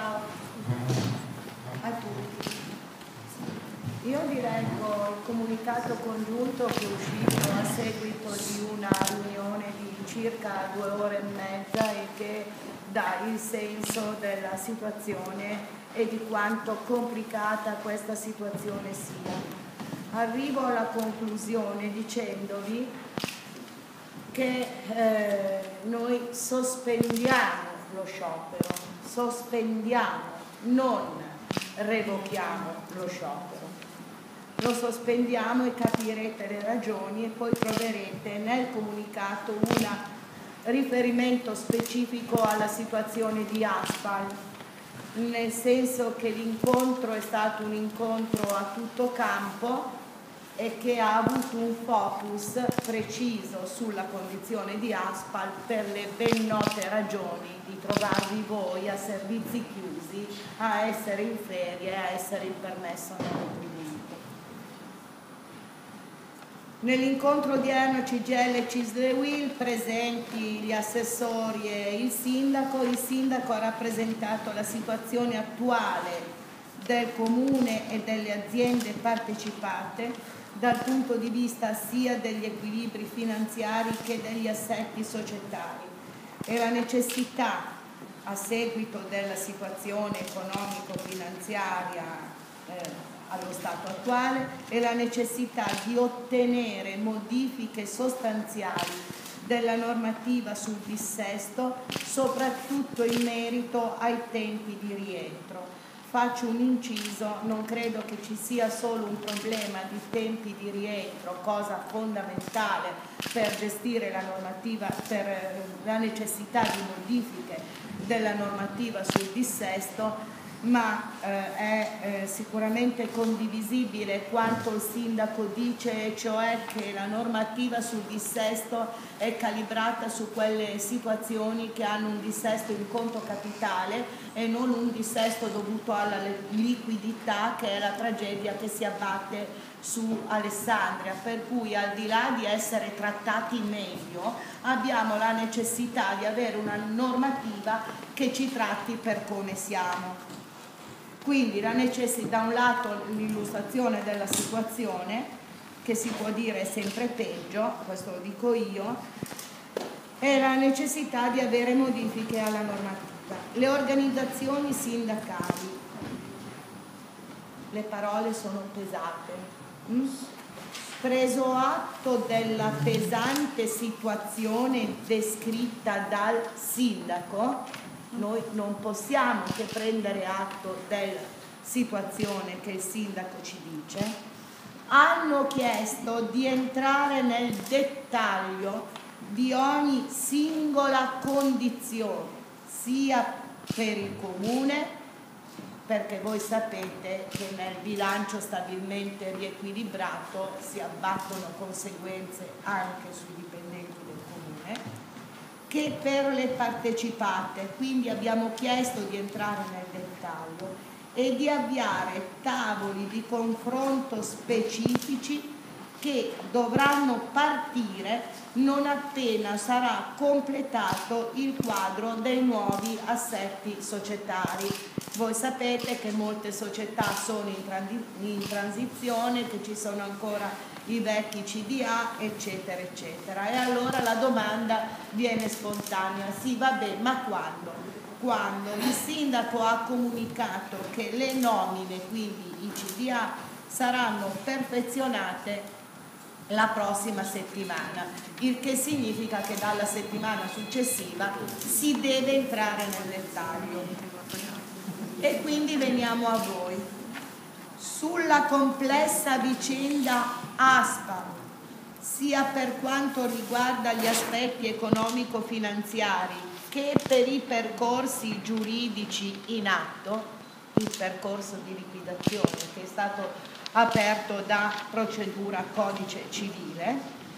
Ciao a tutti. Io vi leggo il comunicato congiunto che è uscito a seguito di una riunione di circa 2 ore e mezza e che dà il senso della situazione e di quanto complicata questa situazione sia. Arrivo alla conclusione dicendovi che noi sospendiamo lo sciopero, non revochiamo lo sciopero. Lo sospendiamo e capirete le ragioni e poi troverete nel comunicato un riferimento specifico alla situazione di Aspal, nel senso che l'incontro è stato un incontro a tutto campo e che ha avuto un focus preciso sulla condizione di Aspal per le ben note ragioni di trovarvi voi a servizi chiusi, a essere in ferie, a essere in permesso non retribuito. Nell'incontro odierno CGIL e CISL-UIL presenti gli assessori e il sindaco ha rappresentato la situazione attuale del comune e delle aziende partecipate dal punto di vista sia degli equilibri finanziari che degli assetti societari e la necessità, a seguito della situazione economico-finanziaria allo stato attuale, e la necessità di ottenere modifiche sostanziali della normativa sul dissesto, soprattutto in merito ai tempi di rientro. Faccio un inciso, non credo che ci sia solo un problema di tempi di rientro, cosa fondamentale per gestire la normativa, per la necessità di modifiche della normativa sul dissesto, ma è sicuramente condivisibile quanto il sindaco dice, e cioè che la normativa sul dissesto è calibrata su quelle situazioni che hanno un dissesto in conto capitale e non un dissesto dovuto alla liquidità, che è la tragedia che si abbatte su Alessandria, per cui al di là di essere trattati meglio abbiamo la necessità di avere una normativa che ci tratti per come siamo. Quindi la necessità, da un lato l'illustrazione della situazione, che si può dire è sempre peggio, questo lo dico io, e la necessità di avere modifiche alla normativa. Le organizzazioni sindacali, le parole sono pesate. Preso atto della pesante situazione descritta dal sindaco, noi non possiamo che prendere atto della situazione che il sindaco ci dice, hanno chiesto di entrare nel dettaglio di ogni singola condizione, sia per il comune, perché voi sapete che nel bilancio stabilmente riequilibrato si abbattono conseguenze anche sui dipendenti del comune, che per le partecipate. Quindi abbiamo chiesto di entrare nel dettaglio e di avviare tavoli di confronto specifici che dovranno partire non appena sarà completato il quadro dei nuovi assetti societari. Voi sapete che molte società sono in transizione, che ci sono ancora i vecchi CDA, eccetera, eccetera. E allora la domanda viene spontanea, sì, vabbè, ma quando? Quando il sindaco ha comunicato che le nomine, quindi i CDA, saranno perfezionate la prossima settimana, il che significa che dalla settimana successiva si deve entrare nel dettaglio. E quindi veniamo a voi. Sulla complessa vicenda Aspal, sia per quanto riguarda gli aspetti economico-finanziari che per i percorsi giuridici in atto, il percorso di liquidazione che è stato aperto da procedura codice civile,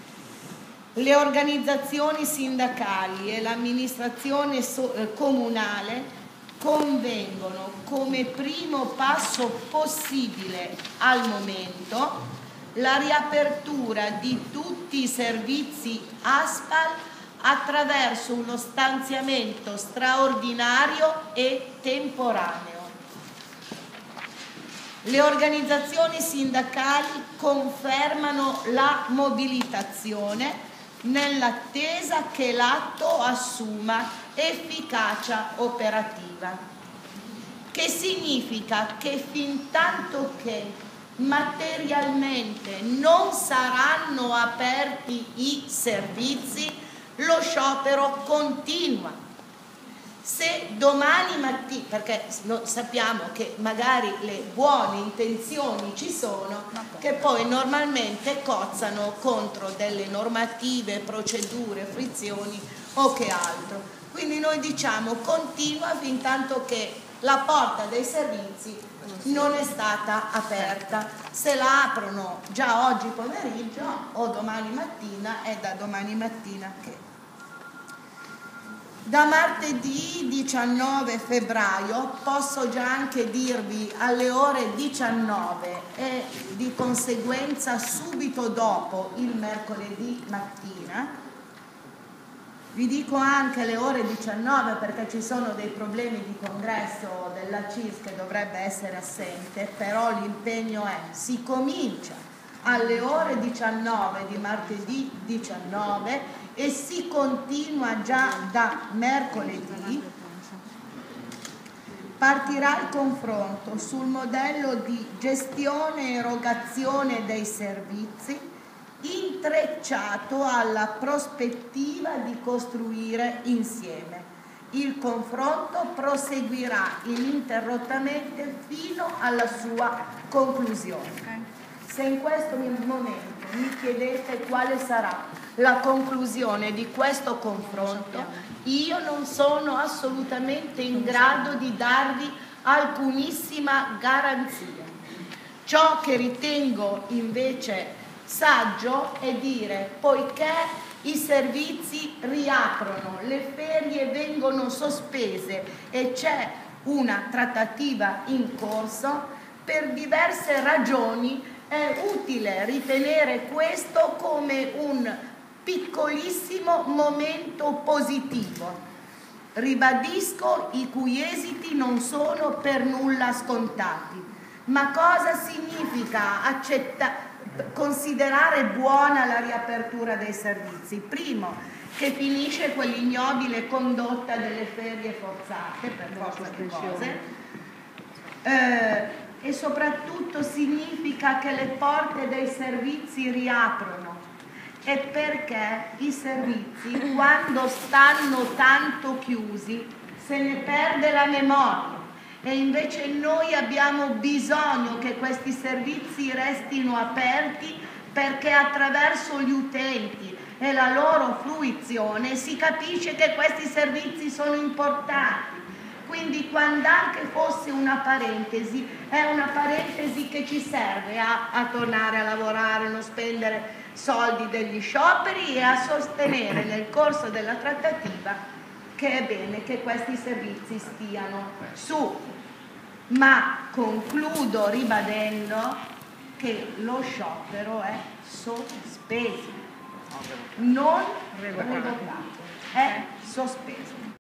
le organizzazioni sindacali e l'amministrazione comunale convengono come primo passo possibile al momento la riapertura di tutti i servizi Aspal attraverso uno stanziamento straordinario e temporaneo. Le organizzazioni sindacali confermano la mobilitazione nell'attesa che l'atto assuma efficacia operativa, che significa che fintanto che materialmente non saranno aperti i servizi, lo sciopero continua. Se domani mattina, perché sappiamo che magari le buone intenzioni ci sono, che poi normalmente cozzano contro delle normative, procedure, frizioni o che altro. Quindi noi diciamo continua fin tanto che la porta dei servizi non è stata aperta. Se la aprono già oggi pomeriggio o domani mattina, è da domani mattina che. Da martedì 19 febbraio posso già anche dirvi alle ore 19 e di conseguenza subito dopo il mercoledì mattina, vi dico anche le ore 19 perché ci sono dei problemi di congresso della CIS che dovrebbe essere assente, però l'impegno è: si comincia alle ore 19 di martedì 19 e si continua già da mercoledì. Partirà il confronto sul modello di gestione e erogazione dei servizi, intrecciato alla prospettiva di costruire insieme. Il confronto proseguirà ininterrottamente fino alla sua conclusione. Se in questo momento mi chiedete quale sarà la conclusione di questo confronto, io non sono assolutamente in grado di darvi alcunissima garanzia. Ciò che ritengo invece saggio è dire: poiché i servizi riaprono, le ferie vengono sospese e c'è una trattativa in corso, per diverse ragioni è utile ritenere questo come un piccolissimo momento positivo. Ribadisco i cui esiti non sono per nulla scontati. Ma cosa significa considerare buona la riapertura dei servizi? Primo, che finisce quell'ignobile condotta delle ferie forzate per forza di cose, e soprattutto significa che le porte dei servizi riaprono. E perché i servizi, quando stanno tanto chiusi, se ne perde la memoria, e invece noi abbiamo bisogno che questi servizi restino aperti, perché attraverso gli utenti e la loro fruizione si capisce che questi servizi sono importanti. Quindi quando anche fosse una parentesi, è una parentesi che ci serve a tornare a lavorare, non spendere soldi degli scioperi e a sostenere nel corso della trattativa che è bene che questi servizi stiano su. Ma concludo ribadendo che lo sciopero è sospeso, non revocato, è sospeso.